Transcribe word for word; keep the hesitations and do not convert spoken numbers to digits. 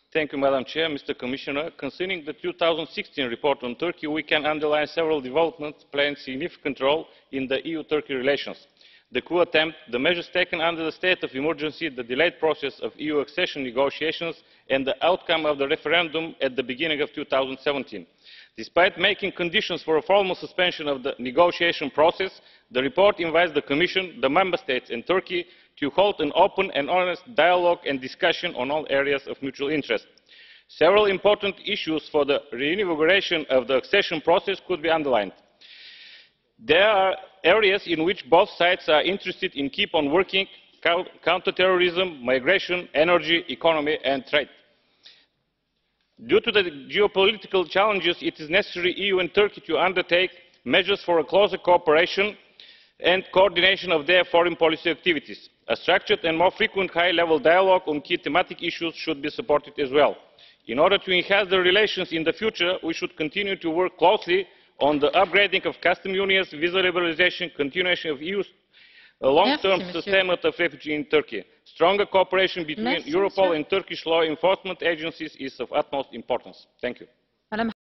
Thank you, Madam Chair, Mister Commissioner. Concerning the two thousand sixteen report on Turkey, we can underline several developments playing a significant role in the E U Turkey relations. The coup attempt, the measures taken under the state of emergency, the delayed process of E U accession negotiations, and the outcome of the referendum at the beginning of two thousand seventeen. Despite making conditions for a formal suspension of the negotiation process, the report invites the Commission, the Member States and Turkey to hold an open and honest dialogue and discussion on all areas of mutual interest. Several important issues for the reinvigoration of the accession process could be underlined. There are areas in which both sides are interested in keep on working: counter-terrorism, migration, energy, economy and trade. Due to the geopolitical challenges, it is necessary for the E U and Turkey to undertake measures for a closer cooperation and coordination of their foreign policy activities. A structured and more frequent high-level dialogue on key thematic issues should be supported as well. In order to enhance the relations in the future, we should continue to work closely on the upgrading of customs unions, visa liberalisation, continuation of E U's long-term sustainment of refugees in Turkey. Stronger cooperation between Merci, Europol monsieur. and Turkish law enforcement agencies is of utmost importance. Thank you. Madame